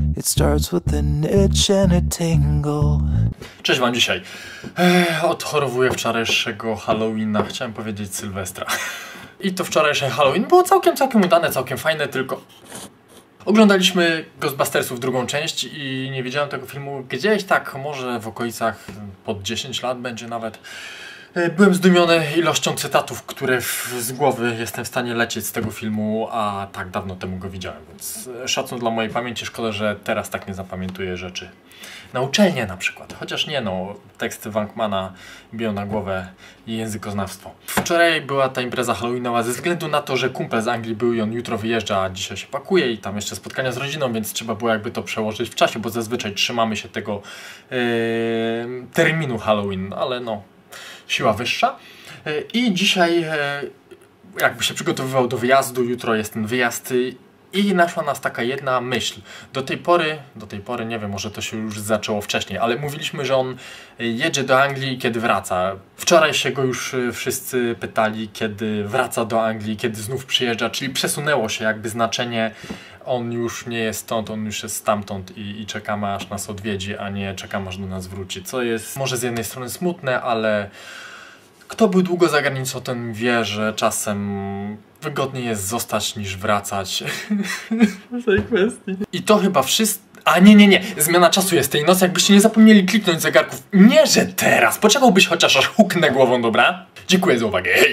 It starts with an itch and a tingle. Cześć wam dzisiaj. Odchorowuję wczorajszego Halloweena, chciałem powiedzieć Sylwestra. I to wczorajsze Halloween było całkiem udane, całkiem fajne, tylko oglądaliśmy Ghostbustersów drugą część i nie widziałem tego filmu gdzieś tak, może w okolicach pod 10 lat będzie nawet. Byłem zdumiony ilością cytatów, które z głowy jestem w stanie lecieć z tego filmu, a tak dawno temu go widziałem, więc szacun dla mojej pamięci, szkoda, że teraz tak nie zapamiętuję rzeczy. Na uczelnię na przykład, chociaż nie no, teksty Wankmana biją na głowę i językoznawstwo. Wczoraj była ta impreza halloweenowa ze względu na to, że kumpel z Anglii był i on jutro wyjeżdża, a dzisiaj się pakuje i tam jeszcze spotkania z rodziną, więc trzeba było jakby to przełożyć w czasie, bo zazwyczaj trzymamy się tego terminu Halloween, ale no, siła wyższa. I dzisiaj jakby się przygotowywał do wyjazdu, jutro jest ten wyjazd i naszła nas taka jedna myśl. Do tej pory, nie wiem, może to się już zaczęło wcześniej, ale mówiliśmy, że on jedzie do Anglii, kiedy wraca. Wczoraj się go już wszyscy pytali, kiedy wraca do Anglii, kiedy znów przyjeżdża, czyli przesunęło się jakby znaczenie. On już nie jest stąd, on już jest stamtąd i czekamy aż nas odwiedzi, a nie czekamy aż do nas wróci. Co jest może z jednej strony smutne, ale kto był długo za granicą, ten wie, że czasem wygodniej jest zostać niż wracać. W tej kwestii. I to chyba wszystko. A nie, zmiana czasu jest tej nocy, jakbyście nie zapomnieli kliknąć zegarków. Nie, że teraz, poczekałbyś chociaż aż huknę głową, dobra? Dziękuję za uwagę, hej!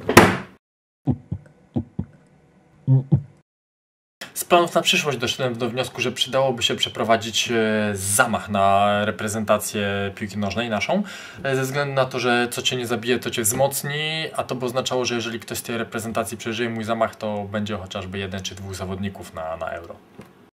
Z planów na przyszłość doszedłem do wniosku, że przydałoby się przeprowadzić zamach na reprezentację piłki nożnej naszą, ze względu na to, że co cię nie zabije, to cię wzmocni, a to by oznaczało, że jeżeli ktoś z tej reprezentacji przeżyje mój zamach, to będzie chociażby 1 czy 2 zawodników na Euro.